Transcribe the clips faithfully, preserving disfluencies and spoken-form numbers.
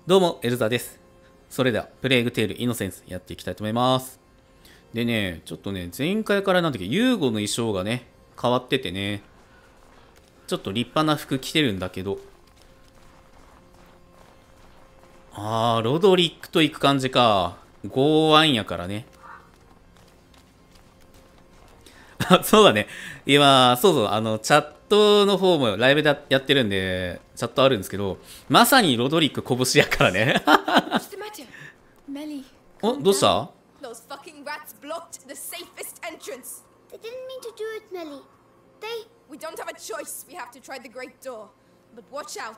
どうも、エルザです。それでは、プレイグテールイノセンスやっていきたいと思います。でね、ちょっとね、前回からなんだっけ、ユーゴの衣装がね、変わっててね、ちょっと立派な服着てるんだけど、あー、ロドリックと行く感じか。剛腕やからね。あ、そうだね。今、そうそう、あの、チャットの方もライブでやってるんで、チャットあるんですけど、まさにロドリック拳やからね。お、どうした？ Those fucking rats blocked the safest entrance. They didn't mean to do it, Melly. They... We don't have a choice. We have to try the great door. But watch out.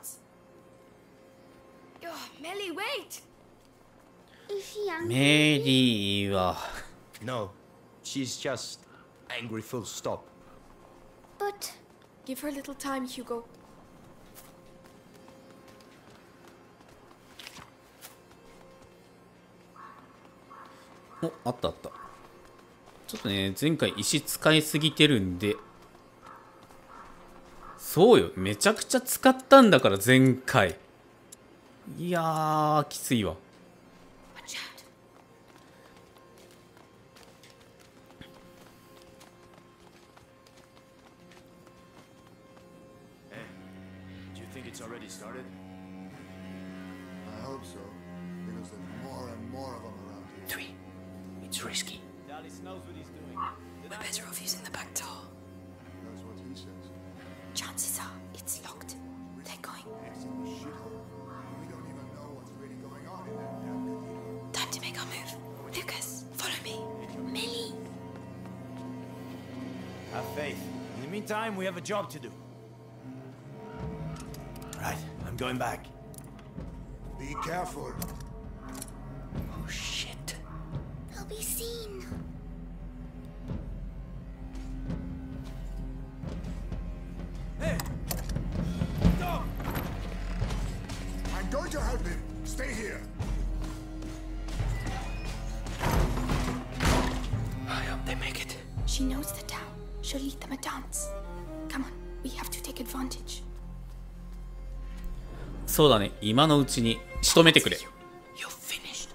Oh, Melly, wait! Is she angry? メリーは No, she's just angry full stop. But... Give her a little time, Hugo. お、あったあった。ちょっとね、前回石使いすぎてるんで。そうよ、めちゃくちゃ使ったんだから、前回。いやー、きついわ。 Watch out. Hey, do you think it's already started? I hope so, because there's more and more of them around here. Three. It's risky. Dallas knows what he's doing. We're better off using the back door. That's what he says. Chances are it's locked. They're going. It's in the shithole. We don't even know what's really going on in that damn cathedral. Time to make our move. Lucas, follow me. Millie. Have faith. In the meantime, we have a job to do. Right, I'm going back. Be careful. Oh, shit. They'll be seen. Hey! Stop! I'm going to help him. Stay here. I hope they make it. She knows the town. She'll lead them a dance. Come on, we have to take advantage. そうだね、今のうちに仕留めてくれ。 You're finished.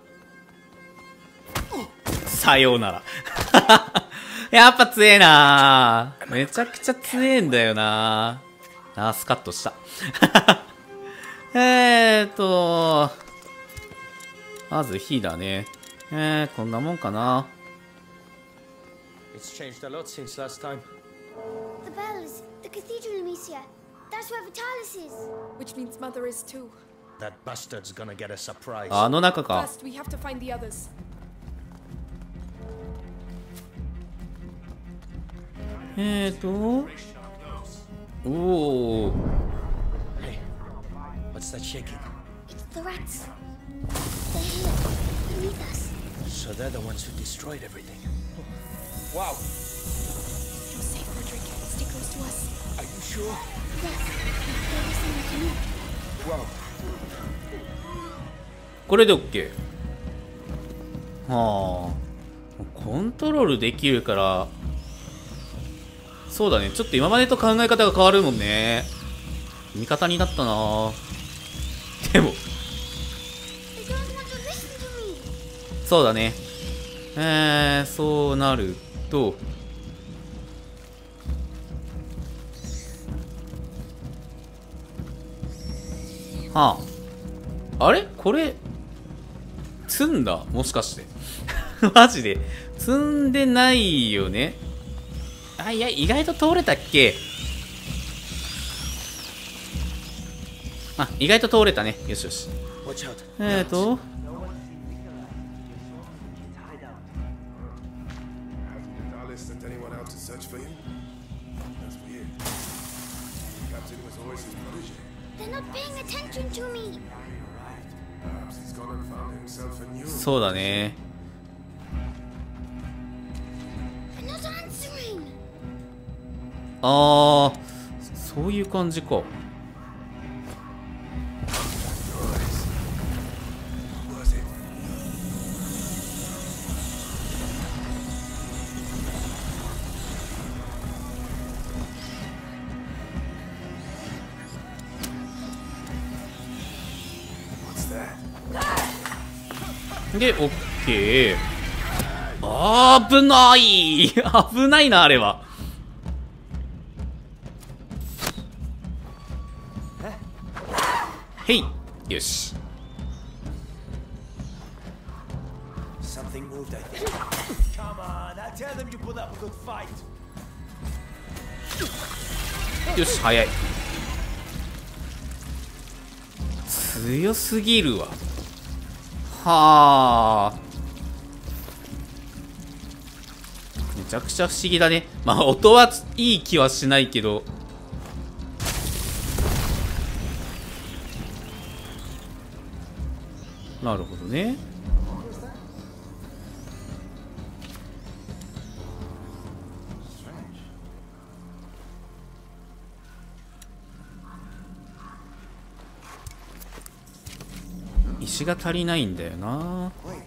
さようなら。やっぱ強えなー。めちゃくちゃ強えんだよなー。あー、スカッとした。えーっと、まず火だね。えー、こんなもんかな。 It's changed a lot since last time. The bells. The cathedral, Amicia. That's where Vitalis is. Which means Mother is too. That bastard's gonna get a surprise. あの中か。 First, we have to find the others. えーっと、おお。 Hey, what's that shaking? It's the rats. They're here. Beneath us. So they're the ones who destroyed everything. Wow, You're safe, Roderick. Stay close to us. are you sure? Yes. They're listening to me. Wow. これで OK。はあ。コントロールできるから、そうだね。ちょっと今までと考え方が変わるもんね。味方になったな。でも、 They don't want to listen to me. そうだね。えー、そうなると、はあ。あれこれ、積んだもしかして。マジで。積んでないよね。あ、いや、意外と通れたっけ？あ、意外と通れたね。よしよし。 Watch out. えーと、 Vitalis sent anyone out to search for him? That's weird. Captain was always his protege. They're not paying attention to me. Perhaps he's gone and found himself a new... そうだね。 They're not answering. あー、そういう感じか。 What was it? あで、オッケー。あー、危ない危ないな、あれは。へい。よし。 Something moved, I think. Come on, I tell them you put up a good fight. よし、早い。強すぎるわ。はあ。めちゃくちゃ不思議だね。まあ音はいい気はしないけど。なるほどね。石が足りないんだよな。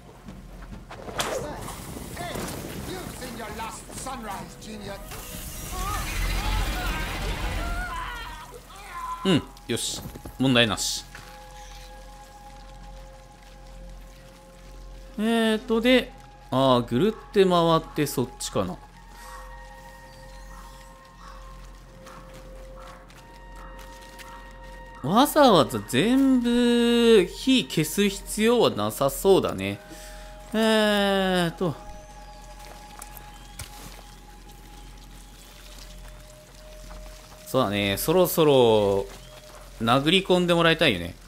うん、よし、問題なし。えーとで、ああ、ぐるって回ってそっちかな。わざわざ全部火消す必要はなさそうだね。えーと。そうだね、そろそろ殴り込んでもらいたいよね。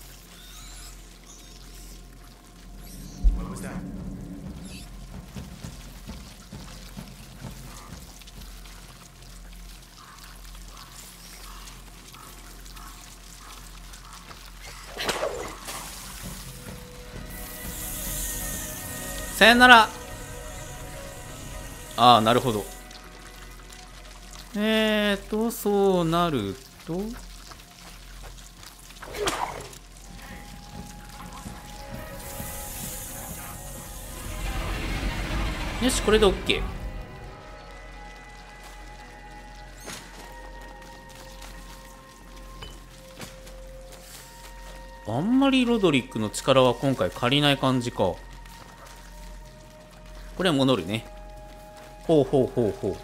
さよなら。ああ、なるほど。えーと、そうなると。よし、これで OK。あんまりロドリックの力は今回借りない感じか。これは戻るね。ほうほうほうほう。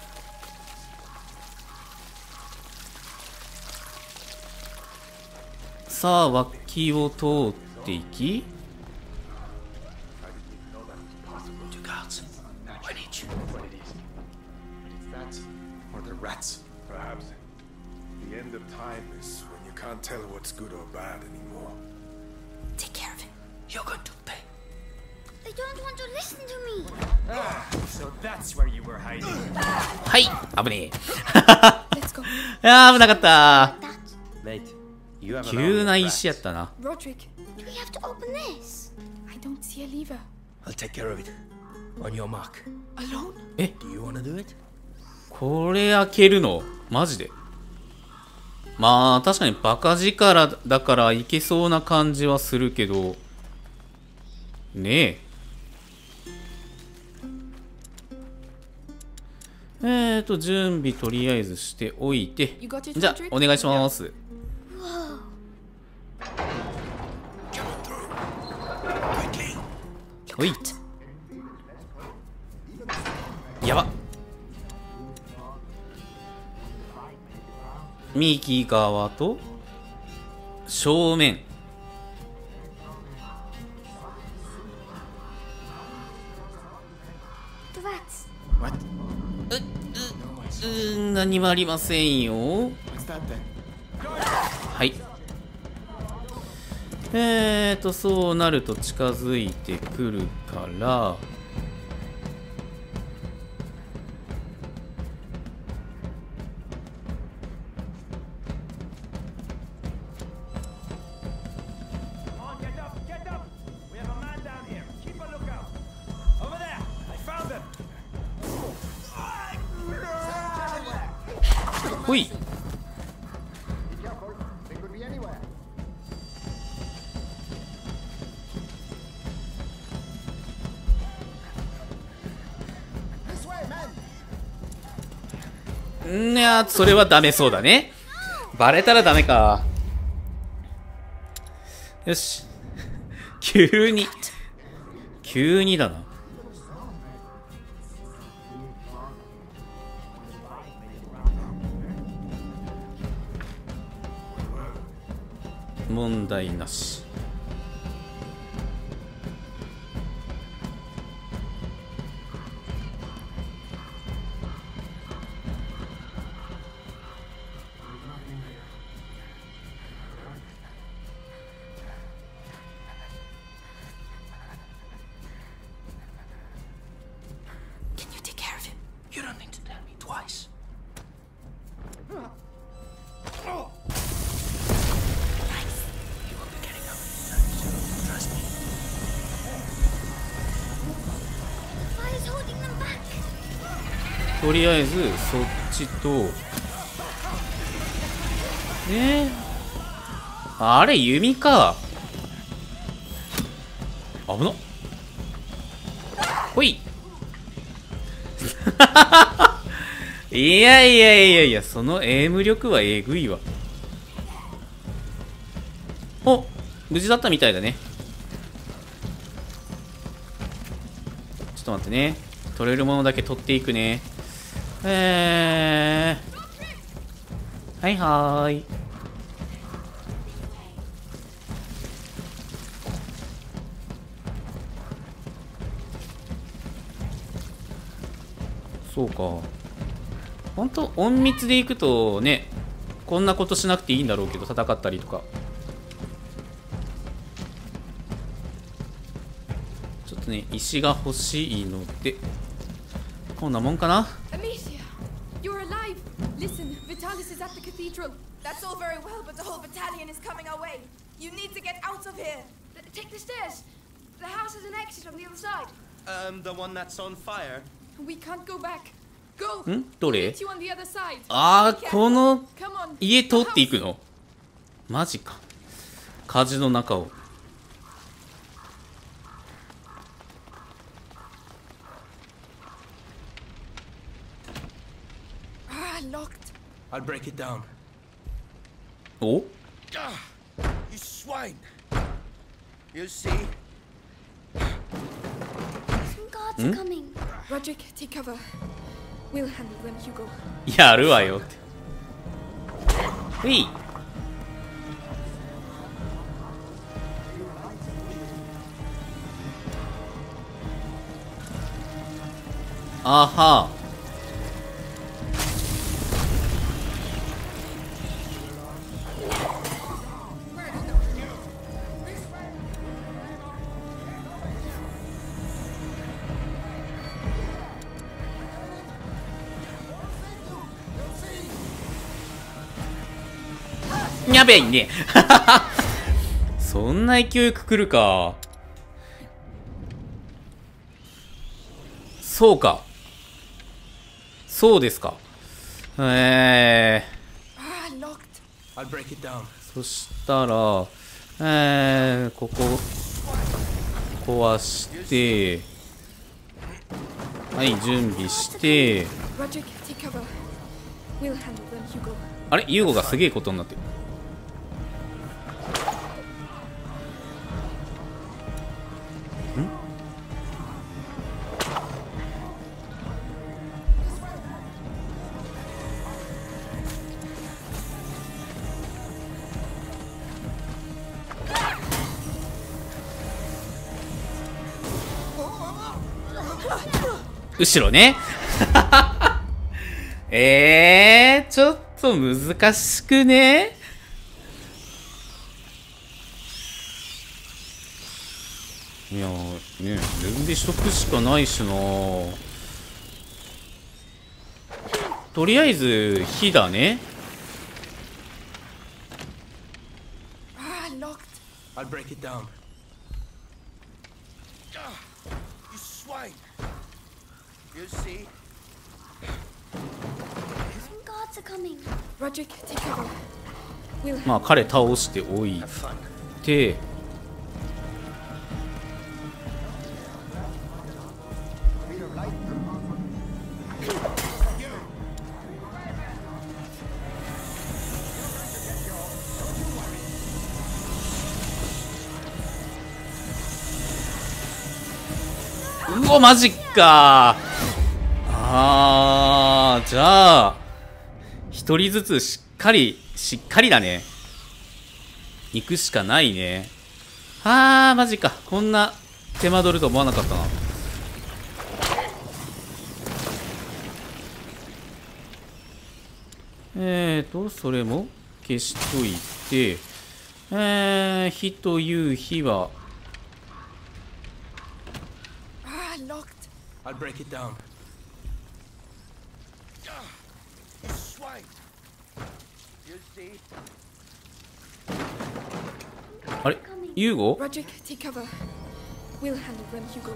さあ、脇を通っていき。 Perhaps the end of time is when you can't tell what's good or bad anymore. Take care of it. You're going to pay. They don't want to listen to me. Ah, so that's where you were hiding. はい、危ねえ。 Let's go. あー、危なかった。 Mate, you have an 急 army な of 石や rats. ったな。 Roderick, Do we have to open this? I don't see a lever. I'll take care of it. On your mark. Alone? Do you want to do it? これ開けるのマジで。まあ確かにバカ力だからいけそうな感じはするけどねえ。えーと準備とりあえずしておいて、 You got it, じゃあ Roderick? お願いします。ほい。やば。右側と正面。 The rats. What? う、う、うーん、何もありませんよ。 What's that then? はい。えーと、そうなると近づいてくるから。ほい。んや、それはダメそうだね。バレたらダメか。 よし。急に急にだな。問題なし。 Can you take care of him? You don't need to tell me twice. You will be getting up anytime soon. Trust me. The fire's holding them back. とりあえずそっちと、えー、あれ弓か。危なっ。ほい。いやいやいやいや、そのエイム力はえぐいわ。お、無事だったみたいだね。ちょっと待ってね。取れるものだけ取っていくね。えー、はいはーい。そうか。本当隠密で行くとね、こんなことしなくていいんだろうけど、戦ったりとか。ちょっとね、石が欲しいので、こんなもんかな。 Amicia, you're alive. Listen, Vitalis is at the cathedral. That's all very well, but the whole battalion is coming our way. You need to get out of here. Take the stairs. The house has an exit on the other side. Um, the one that's on fire. We can't go back. Go. んどれ Meet you on the other side. あー、この Come on. 家通っていくのマジか。火事の中を。 Ah, locked. I'll break it down. お Ah, you swine. You see? Some guards are coming. Roderick, take cover. We'll handle them, Hugo. やるわよって。ふい。あは。やべえね。そんな勢いくくるか。そうか。そうですか。えー、 Ah, locked. I'll break it down. そしたら、えー、ここ壊して、はい、準備して、 Roderick, take cover. We'll handle them, Hugo. あれユーゴがすげえことになってる。後ろね。えー、ちょっと難しくね。いやーね、準備しとくしかないしな。とりあえず火だね。 Ah, locked. I'll break it down. Ah, you swine. You see? Some guards are coming. Roderick, take cover. We'll まあ彼倒しておい Have fun. て、 うおマジか。あー、じゃあ一人ずつしっかりしっかりだね。行くしかないね。あーマジか、こんな手間取ると思わなかったな。えーとそれも消しといて、えー、火という火は Ah, locked. I'll break it down. Swine. You see? あれユーゴ Roderick, take cover. We'll handle them, Hugo.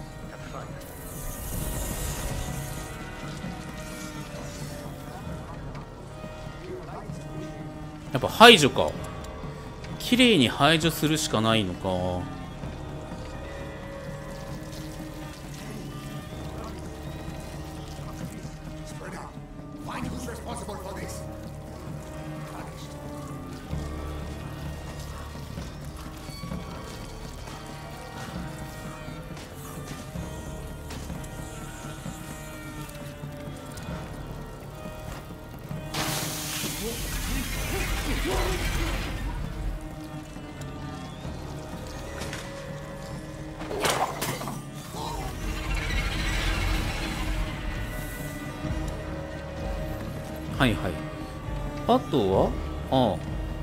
やっぱ排除か。綺麗に排除するしかないのか。 Find who's responsible for this. はいはい。あとはああ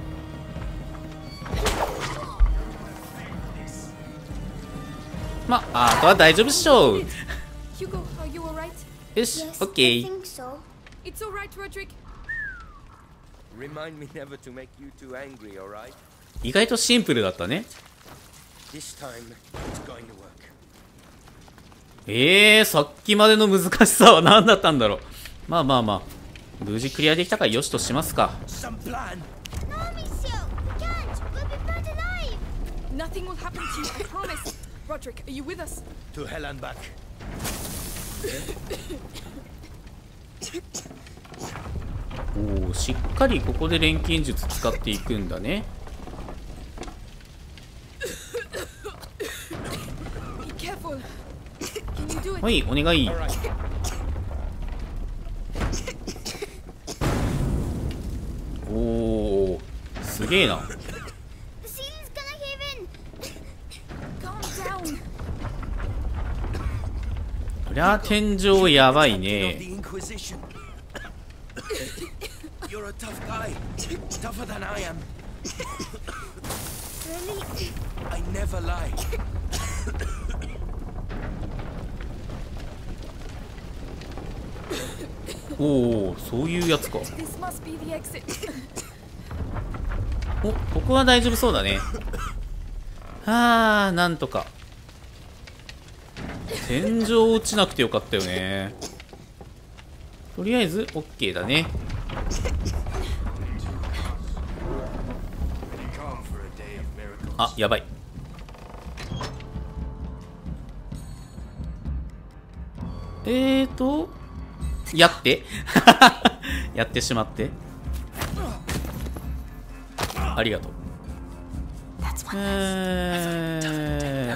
まあ、あとは大丈夫っしょ。 Hugo, are you alright? よし、 Yes, オッケ I ー。 think so. It's alright, Roderick. Remind me never to make you too angry, alright? 意外とシンプルだったね。 This time, it's going to work. えー、さっきまでの難しさは何だったんだろう。まあまあまあ、無事クリアできたからよしとしますか。 Some plan. No, Amicia, we can't. We'll be burned alive. Nothing will happen to you, I promise. Roderick, are you with us? To hell and back. おお、しっかりここで錬金術使っていくんだね。 Be careful. Can you do it? はい、お願い。 Alright. おお、すげえな。 The ceiling's gonna cave in. Calm down. こりゃ天井やばい Of ね。 the Inquisition. You're a tough guy. Tougher than I am. Really? I never lie. おお、そういうやつか。 This must be the exit. お、ここは大丈夫そうだね。はあ、なんとか。天井落ちなくてよかったよね。とりあえず OK だね。 Come for a day of miracles. あ、やばい。えーとやってやってしまってありがとう。えー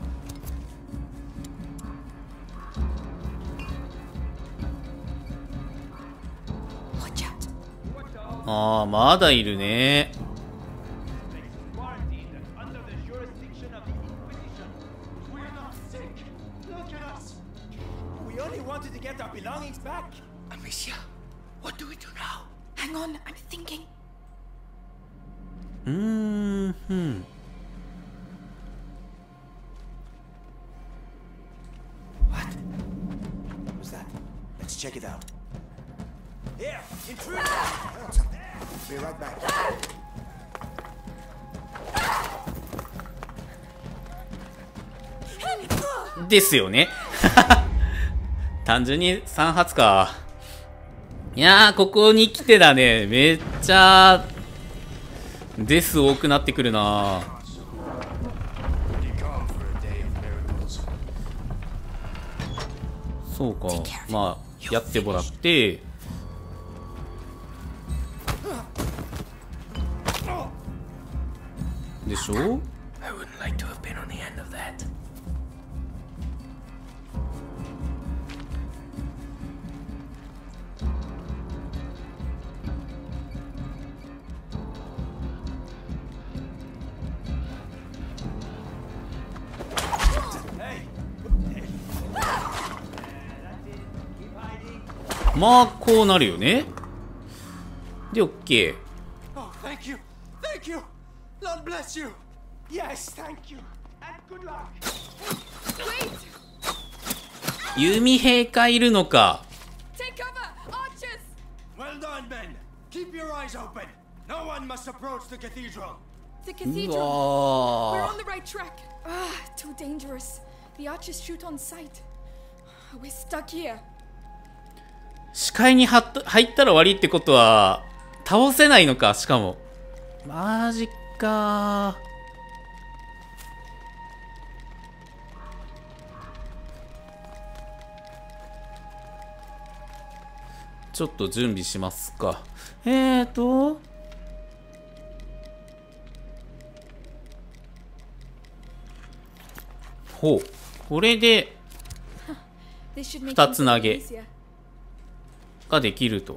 ああ、まだいるね。 Quarantined under the jurisdiction of the Inquisition. We're not sick. Look at us. We only wanted to get our belongings back. Amicia, what do we do now? Hang on, I'm thinking. うーん、ふん。 What? What's that? Let's check it out. Here, intruder! Be right back. ですよね。単純にさん発か。いやー、ここに来てだね。めっちゃデス多くなってくるな。 You come for a day of miracles. そうか。まあやってもらって。でしょ？ I wouldn't like to have been on the end of that. まあこうなるよね。で OK。 Oh, thank you. Thank you. Lord bless you. Yes, thank you. And good luck. Wait! 弓兵がいるのか。 Take cover! Archers! Well done, men. Keep your eyes open. No one must approach the cathedral. The う cathedral! We're わ on the right track. Ah, too dangerous. The archers shoot on sight. We're stuck here. 視界にはっ入ったら終わりってことは倒せないのか。しかもマジか。ちょっと準備しますか。えーとほう、これで This should make 二つ投げ easier. ができると。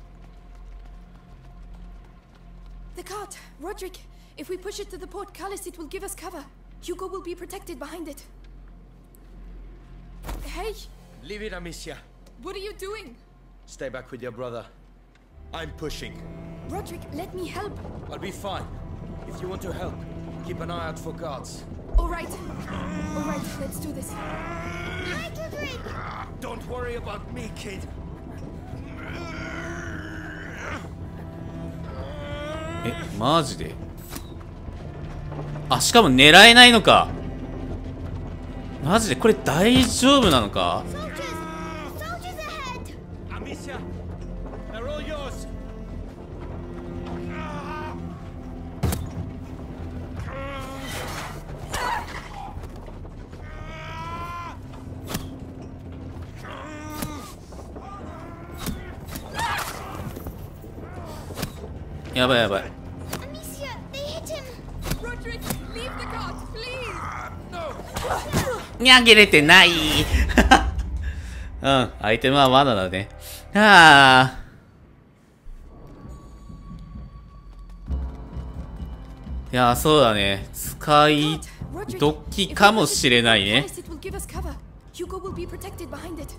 The cart! Roderick! If we push it to the portcullis, it will give us cover. Hugo will be protected behind it. Hey! Leave it, Amicia. What are you doing? Stay back with your brother. I'm pushing. Roderick, let me help. I'll be fine. If you want to help, keep an eye out for guards. Alright. Alright, let's do this. Hi, Roderick! Don't worry about me, kid. え、マジで。あ、しかも狙えないのか。マジでこれ大丈夫なのか。 Soldiers! Soldiers ahead! Amicia, they're all yours. やばいやばい。 Amicia, they hit him! Roderick, leave the cart, please! にゃげれてない。うん、アイテムはまだだね。はあ。いや、そうだね。使い時かもしれないね。 It will give us cover. Hugo will be protected behind it.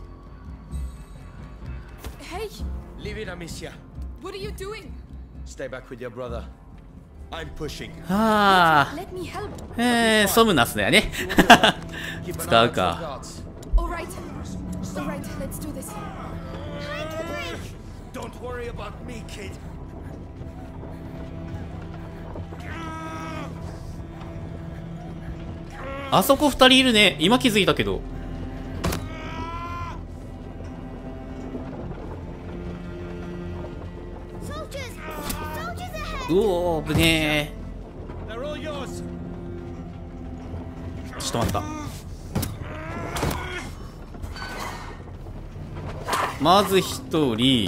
Hey! Leave it, Amicia. What are you doing? Stay back with your brother. I'm pushing. はあ。 Let me help. えー、ソムナスだよね。 Keep an eye 使 out う for か。 guards. Alright. Alright, let's do this. Hi, Roderick! Don't worry about me, kid. あそこふたりいるね。今気づいたけど。 Soldiers! Soldiers ahead! うおー、危ね They're all yours. ー。ちょっと待った。まず一人。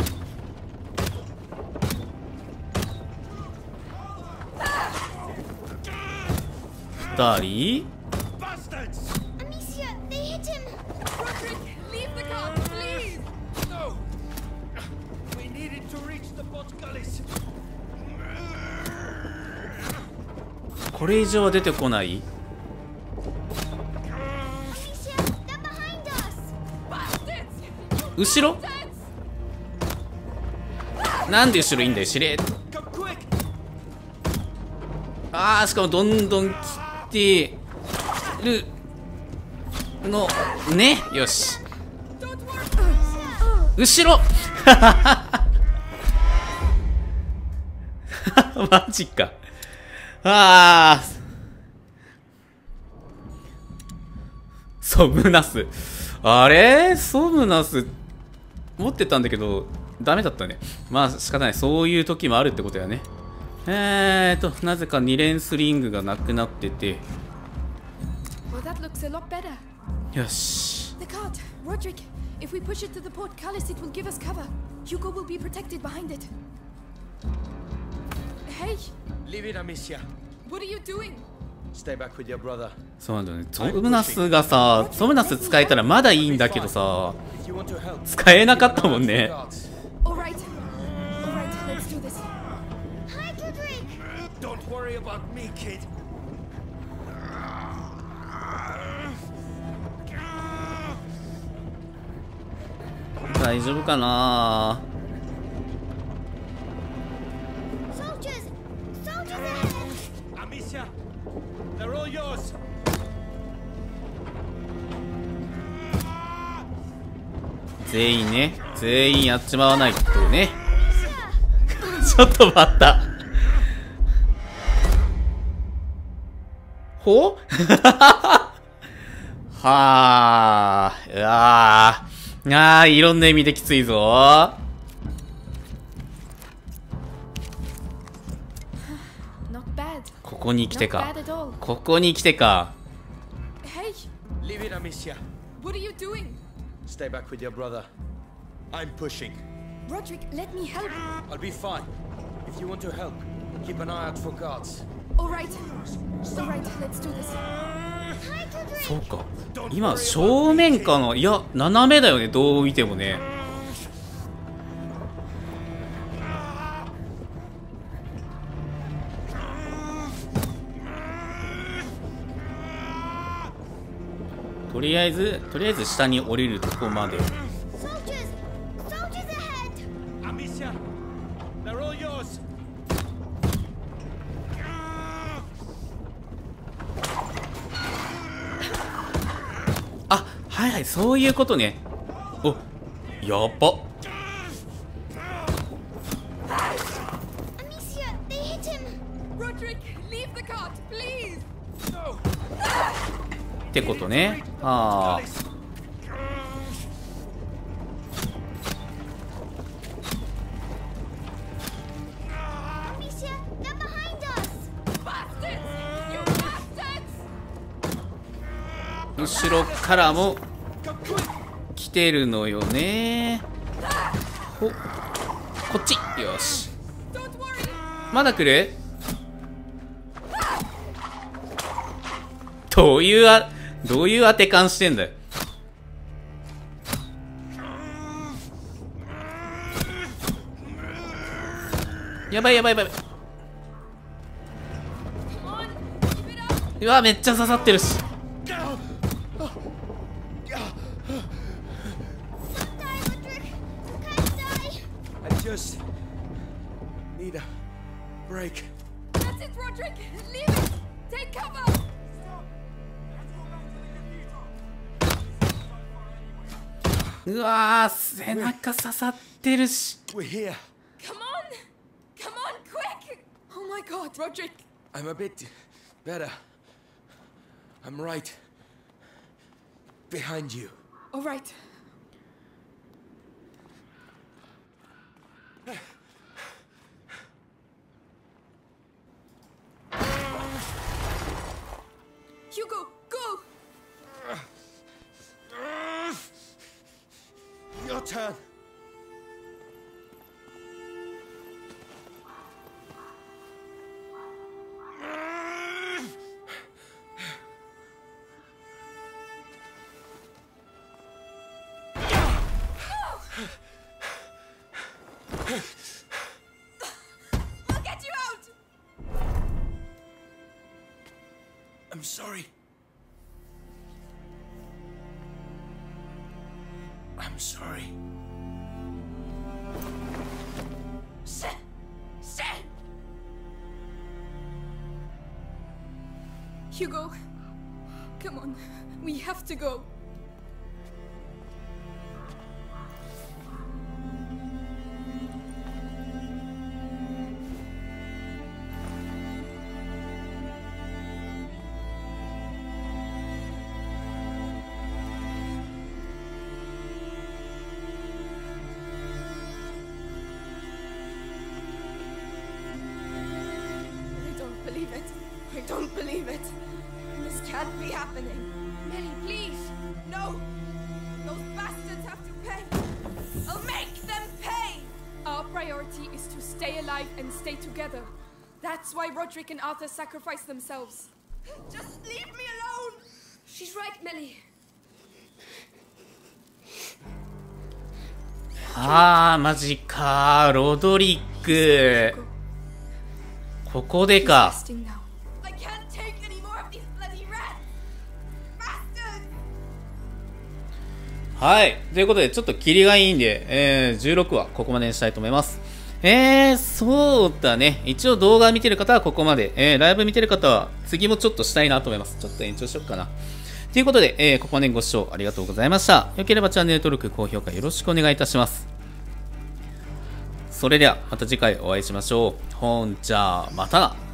二人。 Bastards! Amicia, they hit him! Roderick, leave the cart, please! No! We needed to reach the portcullis. これ以上は出てこない。 Amicia, they're behind us! Bastards! 後ろ。なんで後ろいいんだよ、しれ。 Come quick! あー、しかもどんどん来てるのね。よし。 Don't worry! 後ろ。マジか。あー。ソムナス。あれソムナス持ってたんだけどダメだったね。まあ仕方ない。そういう時もあるってことやね。えーとなぜかに連スリングがなくなってて。 Well, that looks a lot better. よし。 The cart! Roderick, if we push it to the portcullis, it will give us cover. Hugo will be protected behind it. Hey! Leave it, Amicia. What are you doing? Stay back with your brother. そうなんだよね。ソムナスがさ、ソムナス使えたらまだいいんだけどさ、 If you want to help, 使えなかったもん keep ね an eye out for。guards. Alright. Alright, let's do this. Hi, Roderick! Don't worry about me, kid. だ大丈夫かな。 Soldiers! Soldiers ahead! Amicia, they're all yours. 全員ね、全員やっちまわないとね。ちょっと待った。ほはあ、うわー。あー、いろんな意味できついぞ。 Not bad. ここに来て Not か bad。at all. ここに来てか。 Hey, Leave it, Amicia. what are you doing? Stay back with your brother. I'm pushing. Roderick, let me help. I'll be fine. If you want to help, keep an eye out for guards. All right. All right, let's do this. そうか。今、正面かな。いや、斜めだよね。どう見てもね。とりあえず、とりあえず下に降りるとこまで。 Soldiers! Soldiers ahead! Amicia, they're all yours. あ、はいはい、そういうことね。お、やっば。 Amicia, they hit him! Roderick, leave the cart, please. ってことね。ああ。 Amicia, they're behind us! Bastards! You bastards! 後ろからも来てるのよね。ほ、こっち。よし。 Don't worry. まだ来る？どういうあ、どういう当て感してんだよ。やばいやばいやばい。 Come on, keep it up. うわ、めっちゃ刺さってるし。 Die, Roderick! You can't die! I just need a break. That's it, Roderick. Leave it. Take cover. うわー、背中刺さってるし。 We're here. Come on. Come on, quick. Oh my God, Roderick. I'm a bit better. I'm right behind you. All right. Hugo, go. Your turn. We'll get you out. I'm sorry. I'm sorry. Shit. Shit. Hugo, come on. We have to go. I don't believe it. I don't believe it. This can't be happening. Melly, please. No. Those bastards have to pay. I'll make them pay. Our priority is to stay alive and stay together. That's why Roderick and Arthur sacrificed themselves. Just leave me alone. She's right, Melly. あー、マジか。ロドリック。ここでか。 Resting now. I can't take any more of these bloody rats. Bastards. はい。ということで、ちょっとキリがいいんで、えー、じゅうろくわ、ここまでにしたいと思います。えー、そうだね。一応動画見てる方はここまで。えー、ライブ見てる方は次もちょっとしたいなと思います。ちょっと延長しよっかな。ということで、えー、ここまでご視聴ありがとうございました。よければチャンネル登録、高評価よろしくお願いいたします。それでは、また次回お会いしましょう。ほんじゃあ、またな。